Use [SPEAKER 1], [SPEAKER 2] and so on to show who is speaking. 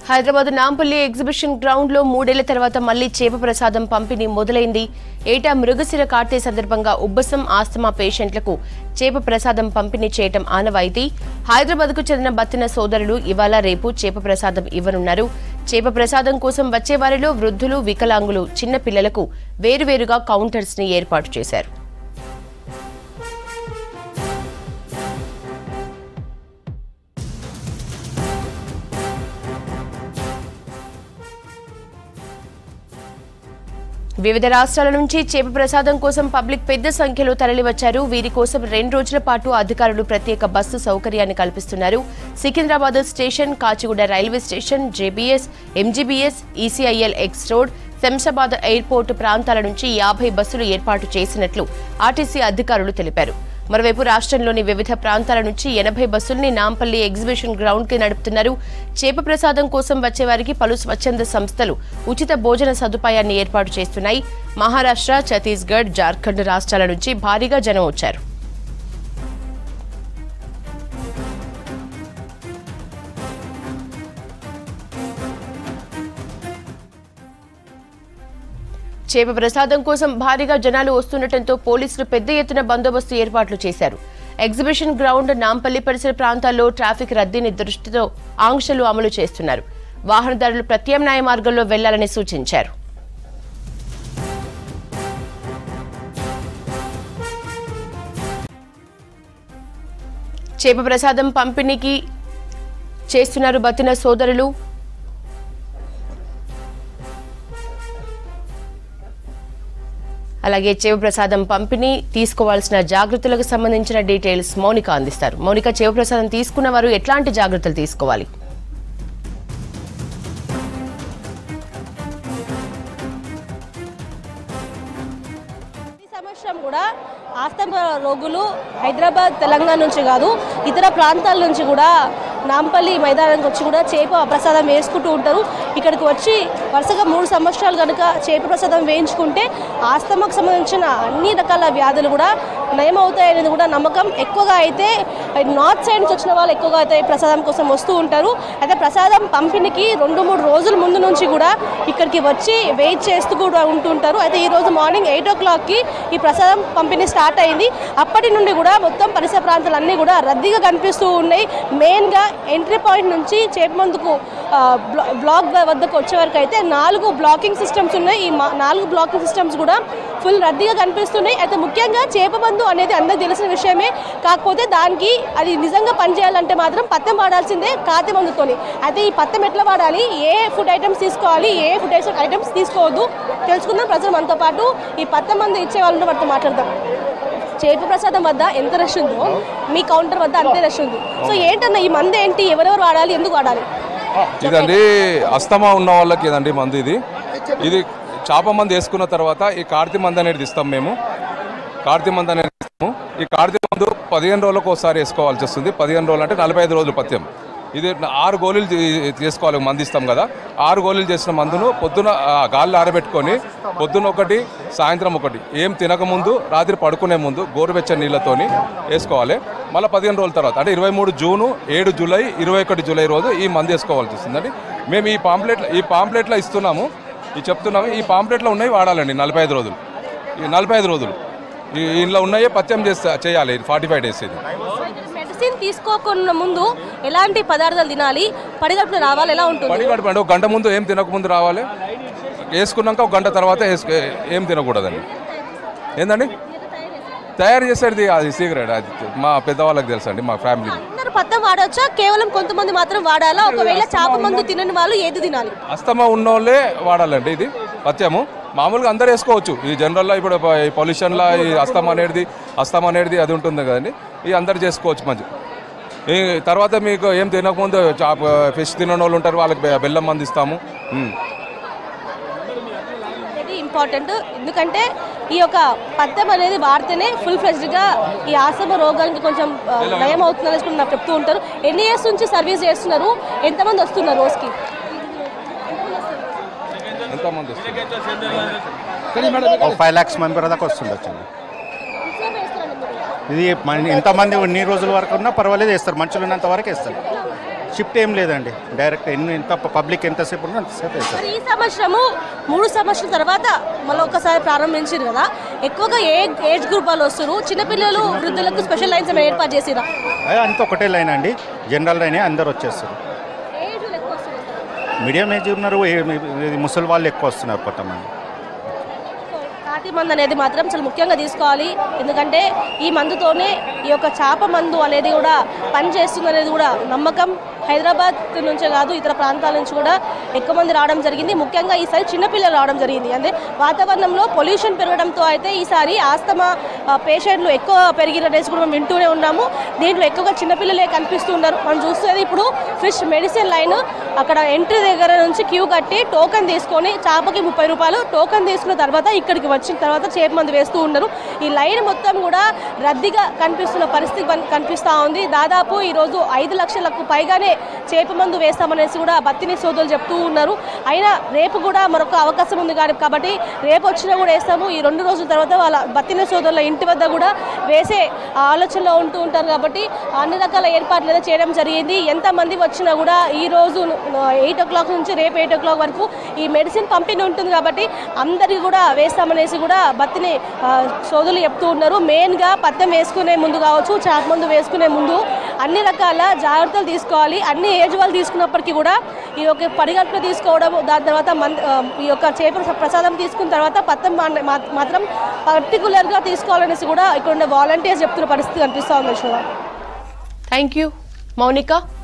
[SPEAKER 1] Hyderabad Nampally exhibition ground లో 3 ఏళ్ల తర్వాత మళ్లీ చేప ప్రసాదం పంపిణీ మొదలైంది. ఏటా మృగశిర కార్తె సందర్భంగా ఉబ్బసం, ఆస్తమా పేషెంట్లకు చేప ప్రసాదం పంపిణీ చేయటం ఆనవాయితీ. హైదరాబాద్ కు చెందిన బత్తిన సోదరులు ఇవాళ రేపు చేప ప్రసాదం ఇవ్వనున్నారు. చేప ప్రసాదం కోసం వచ్చే వారిలో వృద్ధులు, వికలాంగులు, చిన్న పిల్లలకు వేరువేరుగా కౌంటర్స్ ని ఏర్పాటు చేశారు. వివిధ రాష్ట్రాల నుంచి చేప ప్రసాదం కోసం పబ్లిక్ పెద్ద సంఖ్యలో తరలివచ్చారు. వీరి కోసం 2 రోజుల పాటు అధికారులు ప్రత్యేక బస్సు సౌకర్యాన్ని కల్పిస్తున్నారు. Secunderabad station, Kacheguda railway station, JBS, MGBS, ECIL X road, Shamshabad airport ప్రాంతాల నుంచి 50 బస్సులు ఏర్పాటు చేసినట్లు ఆర్టీసీ అధికారులు తెలిపారు. మరోవైపు రాష్ట్రంలోని వివిధ ప్రాంతాల నుంచి 80 బస్సుల్ని నాంపల్లి ఎగ్జిబిషన్ గ్రౌండ్ కి నడుపుతున్నారు. చేప ప్రసాదం కోసం వచ్చేవారికి పలు స్వచ్ఛంద సంస్థలు ఉచిత భోజన సదుపాయాన్ని ఏర్పాటు చేస్తున్నాయి. మహారాష్ట్ర, ఛత్తీస్గఢ్, జార్ఖండ్ రాష్ట్రాల నుంచి భారీగా జనం వచ్చారు. చేప ప్రసాదం కోసం భారీగా జనాలు వస్తుండటంతో పోలీసులు పెద్ద ఎత్తున బందోబస్తు ఏర్పాట్లు చేశారు. ఎగ్జిబిషన్ గ్రౌండ్, నాంపల్లి పరిసర ప్రాంతాల్లో ట్రాఫిక్ రద్దీని దృష్టితో ఆంక్షలు అమలు చేస్తున్నారు. వాహనదారులు ప్రత్యామ్నాయ మార్గంలో వెళ్లాలని సూచించారు. చేప ప్రసాదం పంపిణీకి చేస్తున్నారు బతిన సోదరులు. అలాగే చేప ప్రసాదం పంపిణీ తీసుకోవాల్సిన జాగ్రత్తలకు సంబంధించిన డీటెయిల్స్ మౌనిక అందిస్తారు. మౌనిక, చేప ప్రసాదం తీసుకున్న వారు ఎట్లాంటి జాగ్రత్తలు తీసుకోవాలి?
[SPEAKER 2] కూడా ఆస్తమా రోగులు హైదరాబాద్, తెలంగాణ నుంచి కాదు, ఇతర ప్రాంతాల నుంచి కూడా నాంపల్లి మైదానానికి వచ్చి కూడా చేప ప్రసాదం వేసుకుంటూ ఉంటారు. ఇక్కడికి వచ్చి వరుసగా 3 సంవత్సరాలు కనుక చేప ప్రసాదం వేయించుకుంటే ఆస్తమాకు సంబంధించిన అన్ని రకాల వ్యాధులు కూడా నయమవుతాయనేది కూడా నమ్మకం. ఎక్కువగా అయితే నార్త్ సైడ్ నుంచి వచ్చిన వాళ్ళు ఎక్కువగా అయితే ప్రసాదం కోసం వస్తూ ఉంటారు. అయితే ప్రసాదం పంపిణీకి 2-3 రోజుల ముందు నుంచి కూడా ఇక్కడికి వచ్చి వెయిట్ చేస్తూ కూడా ఉంటుంటారు. అయితే ఈరోజు మార్నింగ్ 8 o'clockకి ఈ ప్రసాదం పంపిణీ స్టార్ట్ అయింది. అప్పటి నుండి కూడా మొత్తం పరిసర ప్రాంతాలన్నీ కూడా రద్దీగా కనిపిస్తూ ఉన్నాయి. మెయిన్గా ఎంట్రీ పాయింట్ నుంచి చేపమందుకు బ్లాక్ వద్దకు వచ్చే వరకు అయితే 4 బ్లాకింగ్ సిస్టమ్స్ ఉన్నాయి. ఈ 4 బ్లాకింగ్ సిస్టమ్స్ కూడా ఫుల్ రద్దీగా కనిపిస్తున్నాయి. అయితే ముఖ్యంగా చేపమందు అనేది అందరికీ తెలిసిన విషయమే. కాకపోతే దానికి అది నిజంగా పనిచేయాలంటే మాత్రం పత్యం వాడాల్సిందే కాతి మందుతోని. అయితే ఈ పత్యం ఎట్లా వాడాలి, ఏ ఫుడ్ ఐటమ్స్ తీసుకోవాలి, ఏ ఫుడ్ ఐటమ్స్ తీసుకోవద్దు తెలుసుకుందాం. ప్రజలు మనతో పాటు ఈ పత్యం మందు ఇచ్చే వాళ్ళతో వాటితో మాట్లాడదాం. చేప ప్రసాదం వద్ద ఎంత రష్ ఉందో మీ కౌంటర్ వద్ద అంతే రష్ ఉంది. సో ఏంటన్నా ఈ మందు ఏంటి, ఎవరెవరు వాడాలి, ఎందుకు వాడాలి?
[SPEAKER 3] ఇదండి అస్తమా ఉన్న వాళ్ళకి ఇదండి మందు. ఇది చేప మందు వేసుకున్న తర్వాత ఈ కార్తీ మందు అనేది ఇస్తాం మేము. కార్తీ మందు అనేది ఇస్తాము. ఈ కార్తీ మందు 15 రోజులకు ఒకసారి వేసుకోవాల్సి వస్తుంది. 15 రోజులు అంటే 45 రోజులు పత్యం. ఇది 6 గోళీలు చేసుకోవాలి. మందు ఇస్తాం కదా, 6 గోళీలు చేసిన మందును పొద్దున గాల్లో ఆరబెట్టుకొని పొద్దున ఒకటి, సాయంత్రం ఒకటి, ఏం తినకముందు, రాత్రి పడుకునే ముందు గోరువెచ్చని నీళ్ళతోని వేసుకోవాలి. మళ్ళీ 15 రోజుల తర్వాత అంటే 23 జూను, 7 జూలై, 21 జూలై రోజు ఈ మందు వేసుకోవాల్సి వస్తుందండి. మేము ఈ పాంప్లెట్లో ఇస్తున్నాము, చెప్తున్నాము. ఈ పాంప్లెట్లో ఉన్నాయి వాడాలండి. 45 రోజులు, ఈ 45 రోజులు ఇంట్లో ఉన్నాయే పత్యం చేయాలి. 45 డేస్. ఇది
[SPEAKER 2] మెడిసిన్ తీసుకోకుండా ముందు ఎలాంటి పదార్థాలు తినాలి, పడిగడుపున రావాలి, ఎలా ఉంటుంది?
[SPEAKER 3] పడిగడుపు అంటే 1 గంట ముందు ఏం తినకముందు రావాలి. వేసుకున్నాక 1 గంట తర్వాత ఏం తినకూడదండి. ఏందండి తయారు చేసేది అది సీక్రెట్. అది మా పెద్దవాళ్ళకి తెలుసు అండి, మా ఫ్యామిలీ.
[SPEAKER 2] అందరూ పత్యం వాడొచ్చా, కేవలం కొంతమంది మాత్రం వాడాలా? ఒకవేళ చేప మందు తినని వాళ్ళు ఏది తినాలి?
[SPEAKER 3] అస్తమా ఉన్నోళ్ళే వాడాలండి ఇది పత్యము. మామూలుగా అందరు వేసుకోవచ్చు. ఈ జనరల్లో ఇప్పుడు పొల్యూషన్లో ఈ అస్తమా అనేది అది ఉంటుంది కదండి. ఇది అందరు చేసుకోవచ్చు మంచి. ఈ తర్వాత మీకు ఏం తినకముందు ఫిష్ తినని వాళ్ళు ఉంటారు, వాళ్ళకి బెల్లం అందిస్తాము.
[SPEAKER 2] ఇది ఇంపార్టెంట్. ఎందుకంటే ఈ యొక్క పత్యం అనేది వాడితేనే ఫుల్ ఫ్లెజ్డ్గా ఈ ఆస్తమా రోగానికి కొంచెం నయం అవుతుందని నాకు చెప్తూ ఉంటారు. ఎన్ని ఇయర్స్ నుంచి సర్వీస్ చేస్తున్నారు, ఎంతమంది వస్తున్నారు రోజుకి?
[SPEAKER 3] ఎంతమంది?
[SPEAKER 4] 5 lakhs మెంబర్ దాకా వస్తుండొచ్చు. ఇది ఎంతమంది ఎన్ని రోజుల వరకు ఉన్నా పర్వాలేదు వేస్తారు, మనుషులు ఉన్నంత వరకు వేస్తారు. షిఫ్ట్ ఏం లేదండి, డైరెక్ట్ ఎంత పబ్లిక్ ఎంతసేపు ఉన్నా అంతసేపు అవుతుంది.
[SPEAKER 2] మరి ఈ సంవత్సరము 3 సంవత్సరాల తర్వాత మళ్ళీ ఒకసారి ప్రారంభించారు కదా, ఎక్కువగా ఏజ్ గ్రూప్ వాళ్ళు వస్తారు, చిన్నపిల్లలు వృద్ధులకు స్పెషల్ లైన్స్ ఏమైనా ఏర్పాటు చేసిరా?
[SPEAKER 4] అంత ఒకటే లైన్ అండి, జనరల్ లైనే అందరు వచ్చేస్తారు. మీడియం ఏజ్ ఉన్నారు, ముసలి వాళ్ళు ఎక్కువ వస్తున్నారు కొంతమంది.
[SPEAKER 2] కాటి మందు అనేది మాత్రం చాలా ముఖ్యంగా తీసుకోవాలి, ఎందుకంటే ఈ మందుతోనే ఈ యొక్క చేప మందు అనేది కూడా పనిచేస్తుంది అనేది కూడా నమ్మకం. హైదరాబాద్ నుంచే కాదు ఇతర ప్రాంతాల నుంచి కూడా ఎక్కువ మంది రావడం జరిగింది. ముఖ్యంగా ఈసారి చిన్నపిల్లలు రావడం జరిగింది. అంటే వాతావరణంలో పొల్యూషన్ పెరగడంతో అయితే ఈసారి ఆస్తమా పేషెంట్లు ఎక్కువ పెరిగిననేసి కూడా మేము వింటూనే ఉన్నాము. దీంట్లో ఎక్కువగా చిన్నపిల్లలే కనిపిస్తున్నారు. మనం చూసేది ఇప్పుడు ఫిష్ మెడిసిన్ లైన్, అక్కడ ఎంట్రీ దగ్గర నుంచి క్యూ కట్టి టోకెన్ తీసుకొని చేపకి 30 రూపాయలు టోకెన్ తీసుకున్న తర్వాత ఇక్కడికి వచ్చిన తర్వాత చేప మందు వేస్తూ ఉన్నారు. ఈ లైన్ మొత్తం కూడా రద్దీగా కనిపిస్తున్న పరిస్థితి కనిపిస్తూ ఉంది. దాదాపు ఈరోజు 5 లక్షలకు పైగానే చేప మందు వేస్తామనేసి కూడా బత్తిని సోదరులు చెప్తూ ఉన్నారు. అయినా రేపు కూడా మరొక అవకాశం ఉంది కాబట్టి రేపు వచ్చినా కూడా వేస్తాము. ఈ 2 రోజుల తర్వాత వాళ్ళ బత్తిని సోదరుల ఇంటి వద్ద కూడా వేసే ఆలోచనలో ఉంటూ ఉంటారు కాబట్టి అన్ని రకాల ఏర్పాట్లు అయితే చేయడం జరిగింది. ఎంతమంది వచ్చినా కూడా ఈ రోజు 8 o'clock నుంచి రేపు 8 o'clock వరకు ఈ మెడిసిన్ పంపిణీ ఉంటుంది కాబట్టి అందరికీ కూడా వేస్తామనేసి కూడా బత్తిని సోదరులు చెప్తూ ఉన్నారు. మెయిన్గా పత్యం వేసుకునే ముందు కావచ్చు, చేప మందు వేసుకునే ముందు అన్ని రకాల జాగ్రత్తలు తీసుకోవాలి. అన్ని ఏజ్ వాళ్ళు తీసుకున్నప్పటికీ కూడా ఈ యొక్క పరిగణన తీసుకోవడం, దాని తర్వాత ఈ యొక్క చేపల ప్రసాదం తీసుకున్న తర్వాత పత్తం మాత్రం పర్టికులర్గా తీసుకోవాలనేసి కూడా ఇక్కడ ఉండే వాలంటీర్స్ చెప్తున్న పరిస్థితి కనిపిస్తూ ఉంది.
[SPEAKER 1] Thank you Mounika.